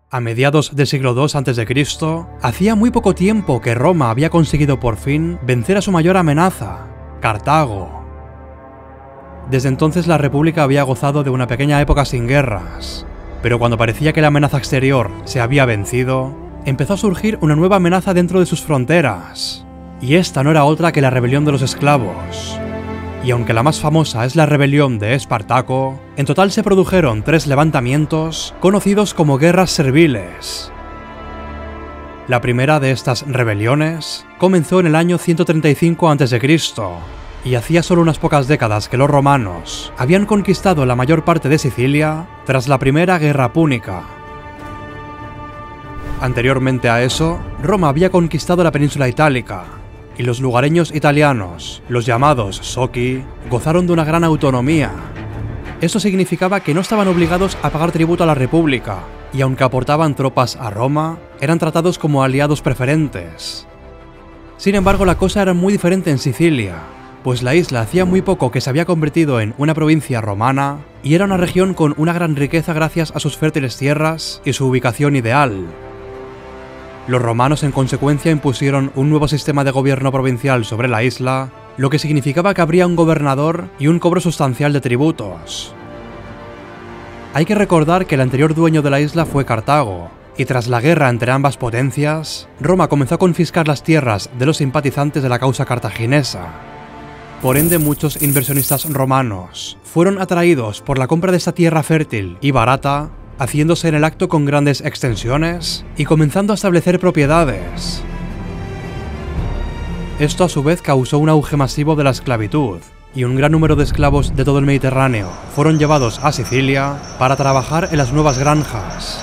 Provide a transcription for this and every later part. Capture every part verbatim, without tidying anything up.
A mediados del siglo dos antes de Cristo, hacía muy poco tiempo que Roma había conseguido por fin vencer a su mayor amenaza, Cartago. Desde entonces la República había gozado de una pequeña época sin guerras, pero cuando parecía que la amenaza exterior se había vencido, empezó a surgir una nueva amenaza dentro de sus fronteras, y esta no era otra que la rebelión de los esclavos. Y aunque la más famosa es la rebelión de Espartaco, en total se produjeron tres levantamientos conocidos como guerras serviles. La primera de estas rebeliones comenzó en el año ciento treinta y cinco antes de Cristo, y hacía solo unas pocas décadas que los romanos habían conquistado la mayor parte de Sicilia tras la primera guerra púnica. Anteriormente a eso, Roma había conquistado la península itálica, y los lugareños italianos, los llamados Socii, gozaron de una gran autonomía. Esto significaba que no estaban obligados a pagar tributo a la República, y aunque aportaban tropas a Roma, eran tratados como aliados preferentes. Sin embargo, la cosa era muy diferente en Sicilia, pues la isla hacía muy poco que se había convertido en una provincia romana, y era una región con una gran riqueza gracias a sus fértiles tierras y su ubicación ideal. Los romanos en consecuencia impusieron un nuevo sistema de gobierno provincial sobre la isla, lo que significaba que habría un gobernador y un cobro sustancial de tributos. Hay que recordar que el anterior dueño de la isla fue Cartago, y tras la guerra entre ambas potencias, Roma comenzó a confiscar las tierras de los simpatizantes de la causa cartaginesa. Por ende, muchos inversionistas romanos fueron atraídos por la compra de esta tierra fértil y barata, haciéndose en el acto con grandes extensiones y comenzando a establecer propiedades. Esto a su vez causó un auge masivo de la esclavitud, y un gran número de esclavos de todo el Mediterráneo fueron llevados a Sicilia para trabajar en las nuevas granjas.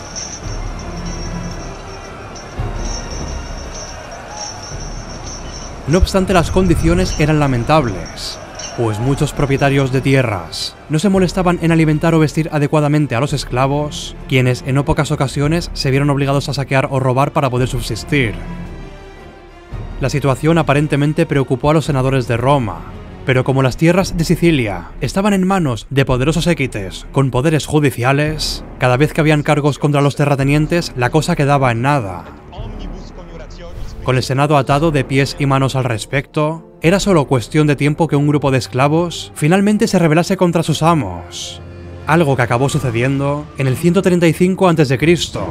No obstante, las condiciones eran lamentables, pues muchos propietarios de tierras no se molestaban en alimentar o vestir adecuadamente a los esclavos, quienes en no pocas ocasiones se vieron obligados a saquear o robar para poder subsistir. La situación aparentemente preocupó a los senadores de Roma, pero como las tierras de Sicilia estaban en manos de poderosos équites con poderes judiciales, cada vez que habían cargos contra los terratenientes la cosa quedaba en nada. Con el Senado atado de pies y manos al respecto, era solo cuestión de tiempo que un grupo de esclavos finalmente se rebelase contra sus amos, algo que acabó sucediendo en el ciento treinta y cinco antes de Cristo.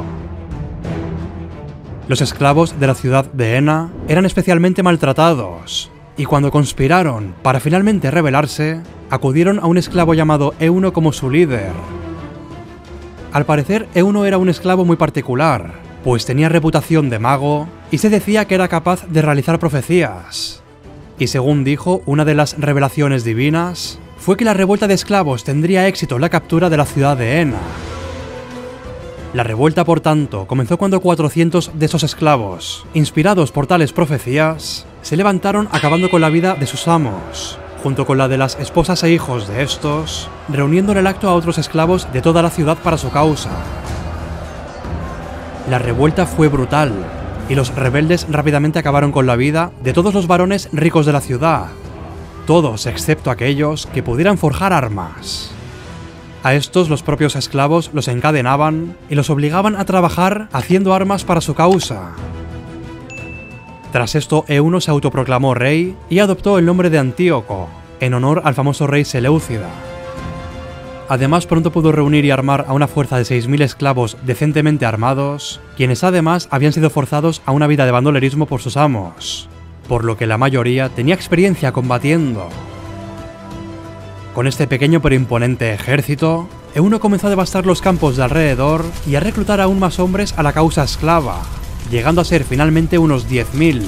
Los esclavos de la ciudad de Enna eran especialmente maltratados, y cuando conspiraron para finalmente rebelarse, acudieron a un esclavo llamado Euno como su líder. Al parecer, Euno era un esclavo muy particular, pues tenía reputación de mago y se decía que era capaz de realizar profecías. Y según dijo, una de las revelaciones divinas fue que la revuelta de esclavos tendría éxito en la captura de la ciudad de Enna. La revuelta, por tanto, comenzó cuando cuatrocientos de esos esclavos, inspirados por tales profecías, se levantaron acabando con la vida de sus amos, junto con la de las esposas e hijos de estos, reuniendo en el acto a otros esclavos de toda la ciudad para su causa. La revuelta fue brutal, y los rebeldes rápidamente acabaron con la vida de todos los varones ricos de la ciudad, todos excepto aquellos que pudieran forjar armas. A estos los propios esclavos los encadenaban y los obligaban a trabajar haciendo armas para su causa. Tras esto, Euno se autoproclamó rey y adoptó el nombre de Antíoco, en honor al famoso rey Seleucida. Además, pronto pudo reunir y armar a una fuerza de seis mil esclavos decentemente armados, quienes además habían sido forzados a una vida de bandolerismo por sus amos, por lo que la mayoría tenía experiencia combatiendo. Con este pequeño pero imponente ejército, Euno comenzó a devastar los campos de alrededor y a reclutar aún más hombres a la causa esclava, llegando a ser finalmente unos diez mil.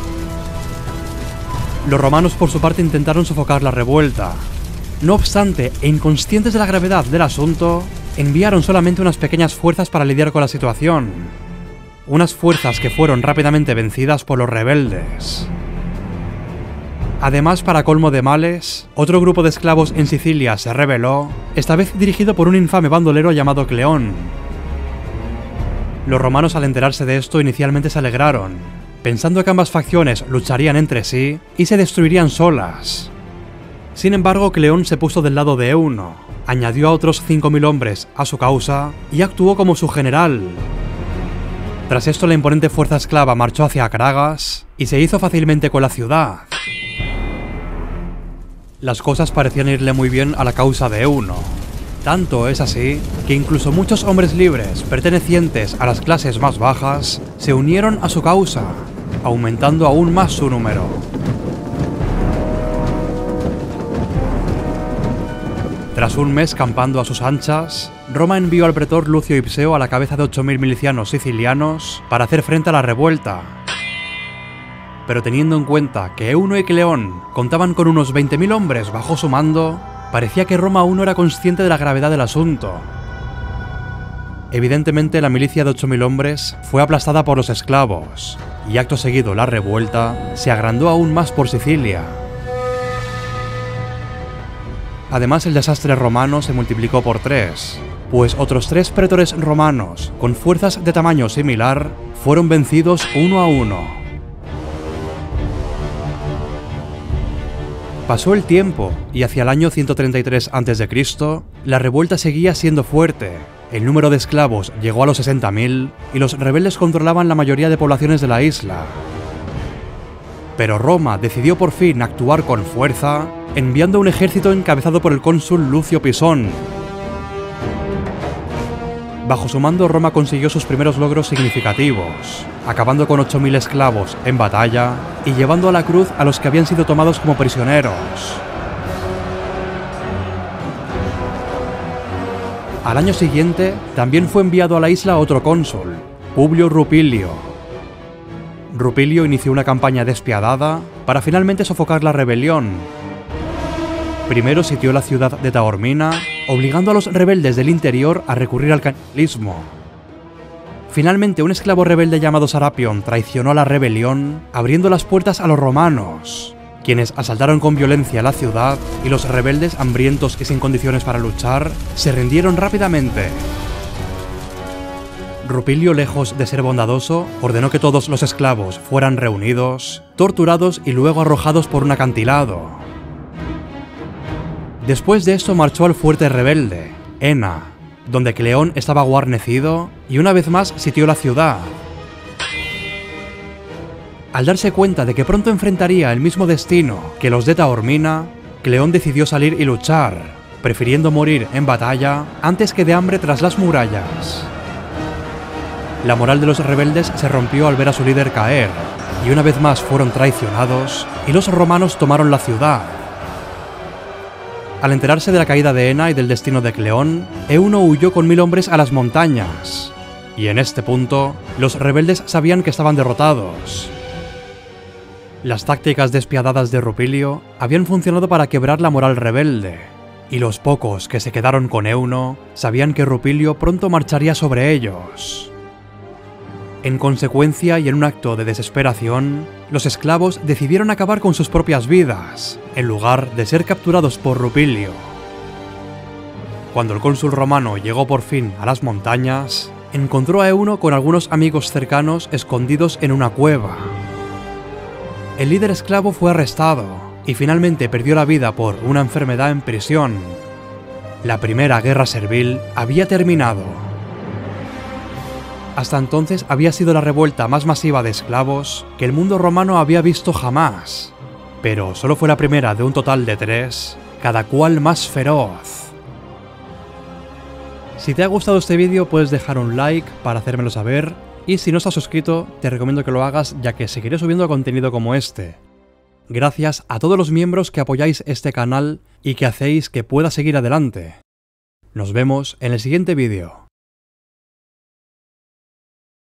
Los romanos por su parte intentaron sofocar la revuelta. No obstante, e inconscientes de la gravedad del asunto, enviaron solamente unas pequeñas fuerzas para lidiar con la situación. Unas fuerzas que fueron rápidamente vencidas por los rebeldes. Además, para colmo de males, otro grupo de esclavos en Sicilia se rebeló, esta vez dirigido por un infame bandolero llamado Cleón. Los romanos, al enterarse de esto, inicialmente se alegraron, pensando que ambas facciones lucharían entre sí y se destruirían solas. Sin embargo, Cleón se puso del lado de Euno, añadió a otros cinco mil hombres a su causa y actuó como su general. Tras esto, la imponente fuerza esclava marchó hacia Cragas y se hizo fácilmente con la ciudad. Las cosas parecían irle muy bien a la causa de Euno. Tanto es así que incluso muchos hombres libres pertenecientes a las clases más bajas se unieron a su causa, aumentando aún más su número. Tras un mes campando a sus anchas, Roma envió al pretor Lucio Ipseo a la cabeza de ocho mil milicianos sicilianos para hacer frente a la revuelta. Pero teniendo en cuenta que Euno y Cleón contaban con unos veinte mil hombres bajo su mando, parecía que Roma aún no era consciente de la gravedad del asunto. Evidentemente, la milicia de ocho mil hombres fue aplastada por los esclavos, y acto seguido la revuelta se agrandó aún más por Sicilia. Además, el desastre romano se multiplicó por tres, pues otros tres pretores romanos, con fuerzas de tamaño similar, fueron vencidos uno a uno. Pasó el tiempo, y hacia el año ciento treinta y tres antes de Cristo, la revuelta seguía siendo fuerte. El número de esclavos llegó a los sesenta mil, y los rebeldes controlaban la mayoría de poblaciones de la isla. Pero Roma decidió por fin actuar con fuerza, enviando un ejército encabezado por el cónsul Lucio Pisón. Bajo su mando, Roma consiguió sus primeros logros significativos, acabando con ocho mil esclavos en batalla y llevando a la cruz a los que habían sido tomados como prisioneros. Al año siguiente, también fue enviado a la isla otro cónsul, Publio Rupilio. Rupilio inició una campaña despiadada para finalmente sofocar la rebelión. Primero sitió la ciudad de Taormina, obligando a los rebeldes del interior a recurrir al canibalismo. Finalmente, un esclavo rebelde llamado Sarapión traicionó a la rebelión, abriendo las puertas a los romanos, quienes asaltaron con violencia la ciudad, y los rebeldes, hambrientos y sin condiciones para luchar, se rindieron rápidamente. Rupilio, lejos de ser bondadoso, ordenó que todos los esclavos fueran reunidos, torturados y luego arrojados por un acantilado. Después de esto marchó al fuerte rebelde, Ena, donde Cleón estaba guarnecido y una vez más sitió la ciudad. Al darse cuenta de que pronto enfrentaría el mismo destino que los de Taormina, Cleón decidió salir y luchar, prefiriendo morir en batalla antes que de hambre tras las murallas. La moral de los rebeldes se rompió al ver a su líder caer, y una vez más fueron traicionados, y los romanos tomaron la ciudad. Al enterarse de la caída de Ena y del destino de Cleón, Euno huyó con mil hombres a las montañas, y en este punto, los rebeldes sabían que estaban derrotados. Las tácticas despiadadas de Rupilio habían funcionado para quebrar la moral rebelde, y los pocos que se quedaron con Euno sabían que Rupilio pronto marcharía sobre ellos. En consecuencia, y en un acto de desesperación, los esclavos decidieron acabar con sus propias vidas, en lugar de ser capturados por Rupilio. Cuando el cónsul romano llegó por fin a las montañas, encontró a Euno con algunos amigos cercanos escondidos en una cueva. El líder esclavo fue arrestado, y finalmente perdió la vida por una enfermedad en prisión. La primera guerra servil había terminado. Hasta entonces había sido la revuelta más masiva de esclavos que el mundo romano había visto jamás, pero solo fue la primera de un total de tres, cada cual más feroz. Si te ha gustado este vídeo puedes dejar un like para hacérmelo saber, y si no estás suscrito te recomiendo que lo hagas ya que seguiré subiendo contenido como este. Gracias a todos los miembros que apoyáis este canal y que hacéis que pueda seguir adelante. Nos vemos en el siguiente vídeo.